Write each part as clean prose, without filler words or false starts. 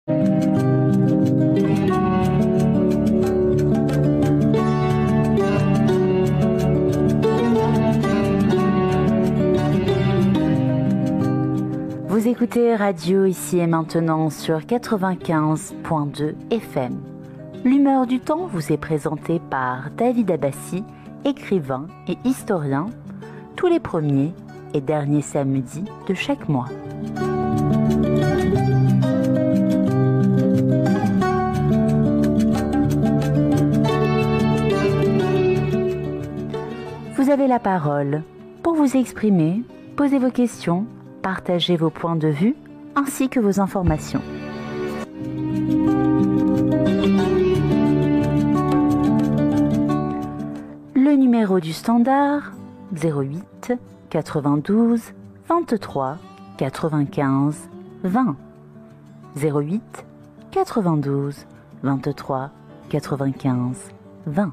Vous écoutez Radio Ici et Maintenant sur 95.2 FM. L'humeur du temps vous est présentée par David Abbassi, écrivain et historien, tous les premiers et derniers samedis de chaque mois. Vous avez la parole pour vous exprimer, poser vos questions, partagez vos points de vue ainsi que vos informations. Le numéro du standard 08 92 23 95 20 08 92 23 95 20.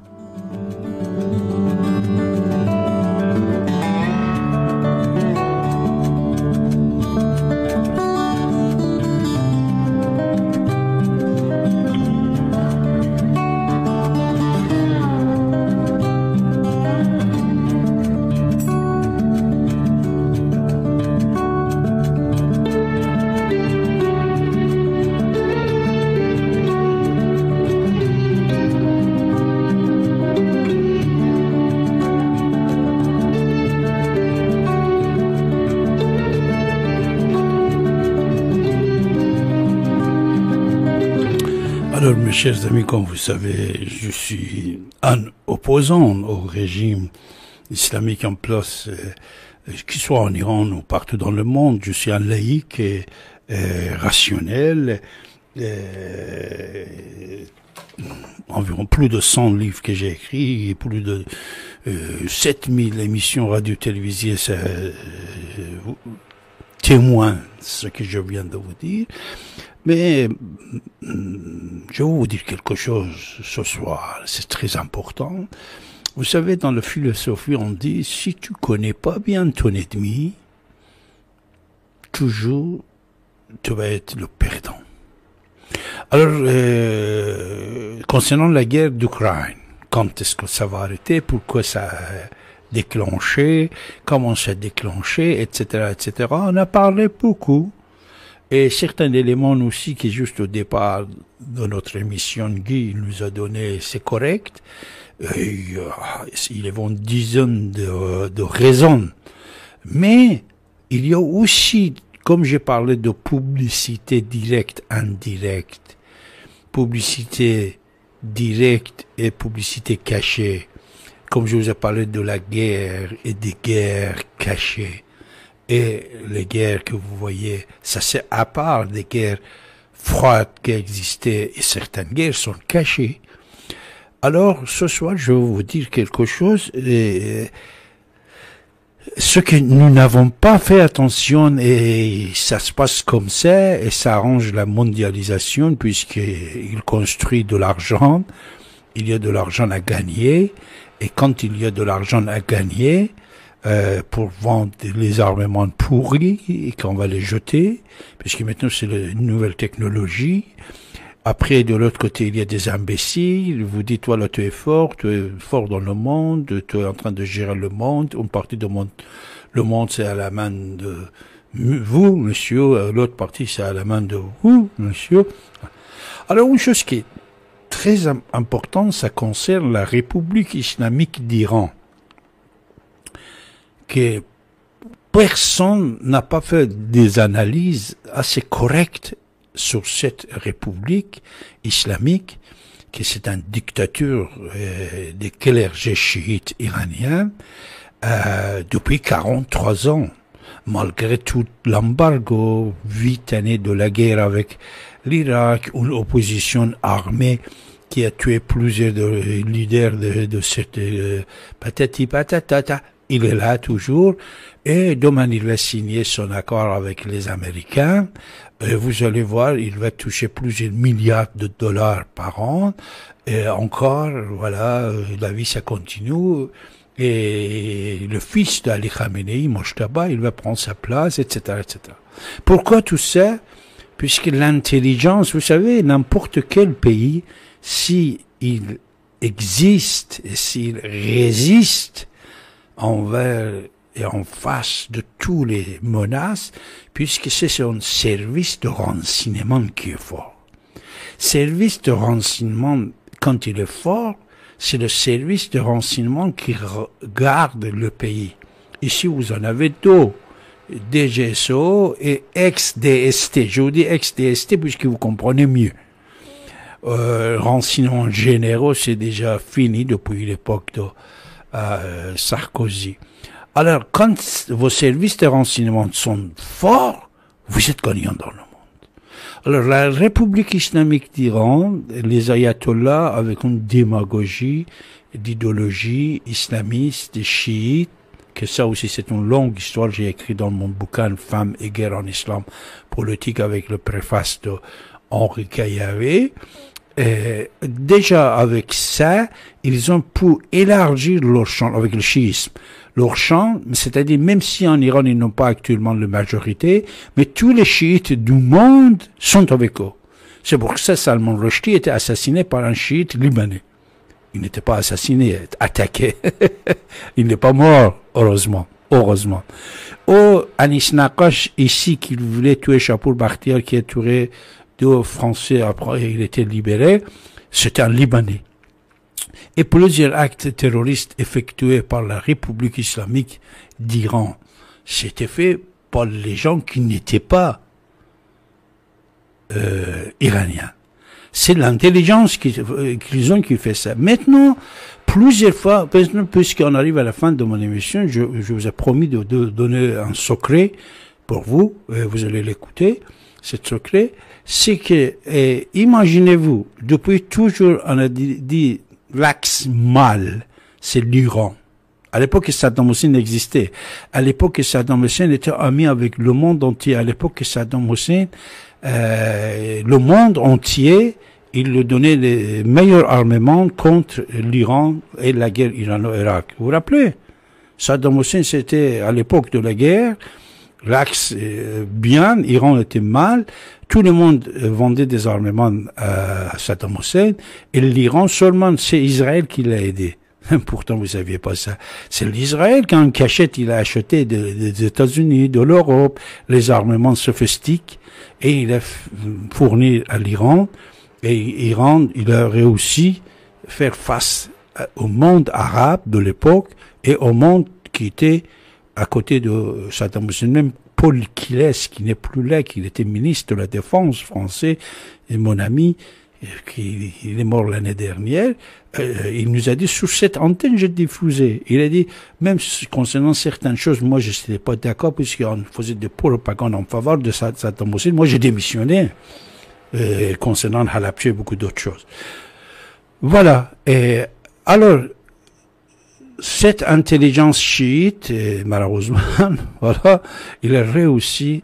Alors, mes chers amis, comme vous savez, je suis un opposant au régime islamique en place, qu'il soit en Iran ou partout dans le monde. Je suis un laïc et rationnel. Environ plus de 100 livres que j'ai écrits, et plus de 7000 émissions radio-télévisées témoignent ce que je viens de vous dire. Mais je vais vous dire quelque chose ce soir, c'est très important. Vous savez, dans la philosophie, on dit, si tu connais pas bien ton ennemi, toujours, tu vas être le perdant. Alors, concernant la guerre d'Ukraine, quand est-ce que ça va arrêter, pourquoi ça a déclenché, comment ça a déclenché, etc., etc., on a parlé beaucoup. Et certains éléments aussi qui juste au départ de notre émission, Guy nous a donné, c'est correct. Il y a une dizaine de raisons. Mais il y a aussi, comme j'ai parlé de publicité directe, indirecte, publicité directe et publicité cachée, comme je vous ai parlé de la guerre et des guerres cachées. Et les guerres que vous voyez, ça c'est à part des guerres froides qui existaient, et certaines guerres sont cachées. Alors, ce soir, je vais vous dire quelque chose, ce que nous n'avons pas fait attention, et ça se passe comme ça, et ça arrange la mondialisation, puisqu'il construit de l'argent, il y a de l'argent à gagner, et quand il y a de l'argent à gagner, pour vendre les armements pourris et qu'on va les jeter, puisque maintenant c'est une nouvelle technologie. Après, de l'autre côté, il y a des imbéciles. Vous dites, toi, là, tu es fort dans le monde, tu es en train de gérer le monde. Une partie du monde, le monde, c'est à la main de vous, monsieur. L'autre partie, c'est à la main de vous, monsieur. Alors, une chose qui est très importante, ça concerne la République islamique d'Iran, que personne n'a pas fait des analyses assez correctes sur cette république islamique, que c'est une dictature des clergés chiites iraniens depuis 43 ans, malgré tout l'embargo, 8 années de la guerre avec l'Irak, une opposition armée qui a tué plusieurs leaders de cette patati patata. Il est là toujours, et demain il va signer son accord avec les Américains. Et vous allez voir, il va toucher plusieurs milliards de dollars par an. Et encore, voilà, la vie ça continue. Et le fils d'Ali Khamenei, Mojtaba, il va prendre sa place, etc., etc. Pourquoi tout ça? puisque l'intelligence, vous savez, n'importe quel pays, si il existe et s'il résiste envers et en face de tous les menaces, puisque c'est son service de renseignement qui est fort. Service de renseignement, quand il est fort, c'est le service de renseignement qui garde le pays. Ici, vous en avez deux, DGSO et ex-DST. Je vous dis ex-DST puisque vous comprenez mieux. Renseignements généraux, c'est déjà fini depuis l'époque de Sarkozy. Alors, quand vos services de renseignement sont forts, vous êtes gagnant dans le monde. Alors, la République islamique d'Iran, les ayatollahs, avec une démagogie d'idéologie islamiste, chiite, que ça aussi c'est une longue histoire, j'ai écrit dans mon bouquin « Femmes et guerre en islam politique » avec le préface de Henri Caillavet. Déjà avec ça, ils ont pu élargir leur champ, avec le chiisme, leur champ, c'est-à-dire même si en Iran ils n'ont pas actuellement la majorité, mais tous les chiites du monde sont avec eux. C'est pour ça que Salman Rushdie était assassiné par un chiite libanais. Il n'était pas assassiné, attaqué. Il n'est pas mort, heureusement. Heureusement. Anis Naqash, ici, qui voulait tuer Chapour Bakhtiar, qui a tué deux Français, après il était libéré, c'était un Libanais. Et plusieurs actes terroristes effectués par la République islamique d'Iran, c'était fait par les gens qui n'étaient pas iraniens. C'est l'intelligence qu'ils ont qui fait ça. Maintenant, plusieurs fois, puisqu'on arrive à la fin de mon émission, je vous ai promis de donner un secret pour vous, vous allez l'écouter, ce secret, c'est que, imaginez-vous, depuis toujours, on a dit l'axe mal, c'est l'Iran. À l'époque, Saddam Hussein existait. À l'époque, Saddam Hussein était ami avec le monde entier. À l'époque, Saddam Hussein, le monde entier, il lui donnait les meilleurs armements contre l'Iran et la guerre irano-Irak. Vous vous rappelez? Saddam Hussein, c'était à l'époque de la guerre, l'axe bien, l'Iran était mal, tout le monde vendait des armements à Saddam Hussein, et l'Iran seulement, c'est Israël qui l'a aidé. Pourtant, vous saviez pas ça. C'est l'Israël qui, en cachette, il a acheté des États-Unis, de l'Europe, les armements sophistiques, et il a fourni à l'Iran, et l'Iran, il a réussi à faire face au monde arabe de l'époque, et au monde qui était à côté de Saddam Hussein. Même Paul Quiles, qui n'est plus là, qui était ministre de la Défense français, et mon ami, il est mort l'année dernière, il nous a dit, sur cette antenne, j'ai diffusé. Il a dit, même concernant certaines choses, moi, je n'étais pas d'accord, puisqu'on faisait des propagandes en faveur de Saddam Hussein. Moi, j'ai démissionné, concernant Halabja et beaucoup d'autres choses. Voilà. Et alors, cette intelligence chiite, malheureusement, voilà, il a réussi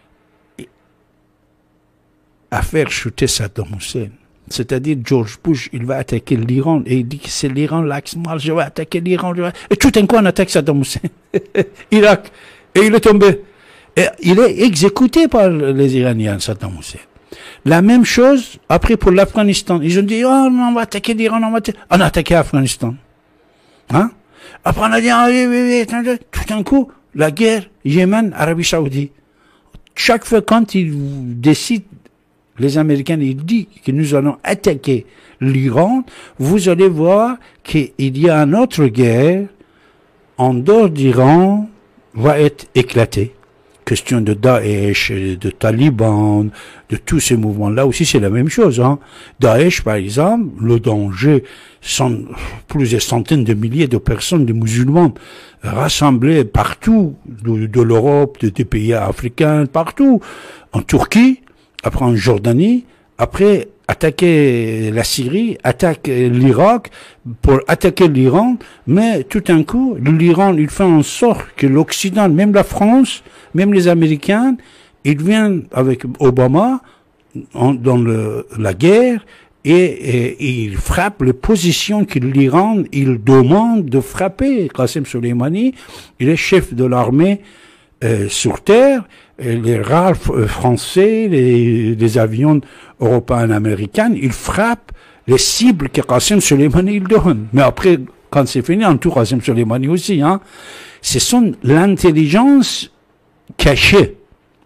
à faire chuter Saddam Hussein. C'est-à-dire, George Bush, il va attaquer l'Iran, et il dit que c'est l'Iran l'axe mal, je vais attaquer l'Iran, et tout d'un coup, on attaque Saddam Hussein. Irak. Et il est tombé. Et il est exécuté par les Iraniens, Saddam Hussein. La même chose, après, pour l'Afghanistan. Ils ont dit, oh, on va attaquer l'Iran, on a attaqué l'Afghanistan. Hein? Après, on a dit, ah, oui, tout d'un coup, la guerre, Yémen, Arabie Saoudite. Chaque fois, quand ils décident, les Américains, ils disent que nous allons attaquer l'Iran, vous allez voir qu'il y a une autre guerre en dehors d'Iran va être éclatée. Question de Daesh, de Taliban, de tous ces mouvements-là aussi, c'est la même chose. Hein. Daesh, par exemple, le danger, sont plusieurs centaines de milliers de personnes, de musulmans, rassemblés partout, de l'Europe, des pays africains, partout, en Turquie, après en Jordanie, après attaquer la Syrie, attaque l'Irak, pour attaquer l'Iran, mais tout d'un coup, l'Iran, il fait en sorte que l'Occident, même la France, même les Américains, ils viennent avec Obama dans la guerre et ils frappent les positions que l'Iran, il demande de frapper. Qasem Soleimani, il est chef de l'armée sur Terre, les rares français, les avions européens et américains, ils frappent les cibles que Qasem Soleimani il donne. Mais après, quand c'est fini, en tout Qasem Soleimani aussi, hein, ce sont l'intelligence cachée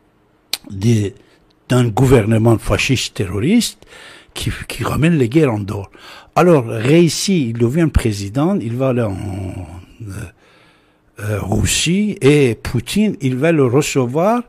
d'un gouvernement fasciste terroriste qui ramène les guerres en dehors. Alors, Raisi, il devient président, il va aller en Russie, et Poutine, il va le recevoir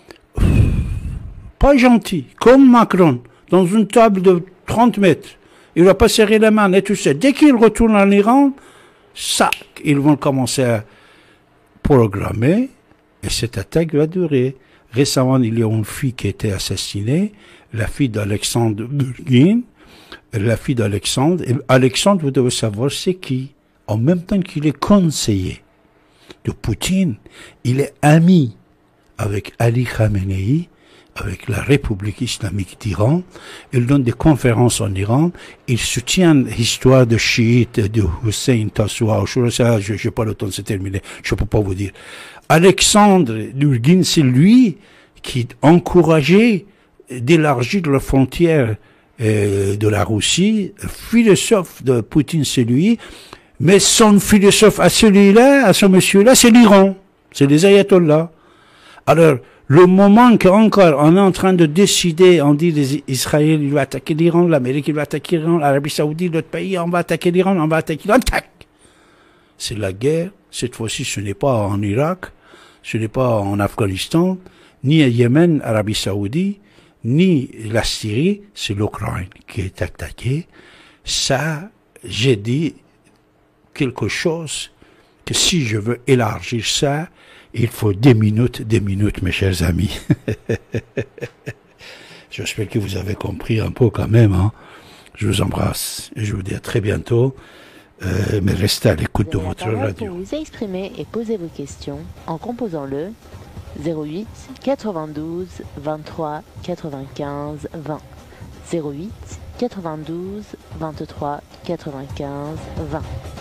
pas gentil, comme Macron, dans une table de 30 mètres. Il va pas serrer la main et tout ça. Dès qu'il retourne en Iran, ça, ils vont commencer à programmer, et cette attaque va durer. Récemment, il y a une fille qui a été assassinée, la fille d'Alexandre Durgin, la fille d'Alexandre. Alexandre, vous devez savoir, c'est qui? En même temps qu'il est conseiller de Poutine, il est ami avec Ali Khamenei, avec la République islamique d'Iran. Il donne des conférences en Iran. Il soutient l'histoire de chiites, de Hussein Tassoua. Je n'ai pas le temps de se terminer. Je ne peux pas vous dire. Alexandre Durgin, c'est lui qui encourageait d'élargir la frontière de la Russie. Philosophe de Poutine, c'est lui. Mais son philosophe à celui-là, à ce monsieur-là, c'est l'Iran. C'est les ayatollahs. Alors, le moment qu'encore on est en train de décider, on dit Israël, il va attaquer l'Iran, l'Amérique, il va attaquer l'Iran, l'Arabie Saoudite, l'autre pays, on va attaquer l'Iran, on va attaquer l'Iran, tac! C'est la guerre. Cette fois-ci, ce n'est pas en Irak, ce n'est pas en Afghanistan, ni à Yémen, Arabie Saoudite, ni la Syrie, c'est l'Ukraine qui est attaquée. Ça, j'ai dit quelque chose que si je veux élargir ça, il faut des minutes, mes chers amis. J'espère que vous avez compris un peu quand même. Hein. Je vous embrasse et je vous dis à très bientôt. Mais restez à l'écoute de votre radio. Pour vous exprimer et poser vos questions en composant le 08 92 23 95 20. 08 92 23 95 20.